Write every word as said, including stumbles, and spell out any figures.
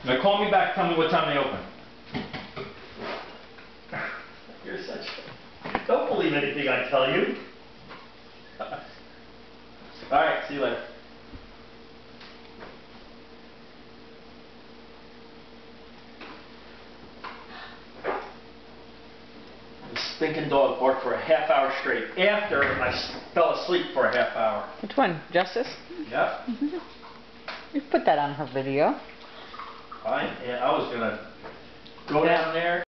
Now call me back, tell me what time they open. You're such a... Don't believe anything I tell you. Alright, see you later. The stinking dog barked for a half hour straight after I s fell asleep for a half hour. Which one? Justice? Yep. Mm-hmm. You put that on her video. I, yeah, I was gonna go down there.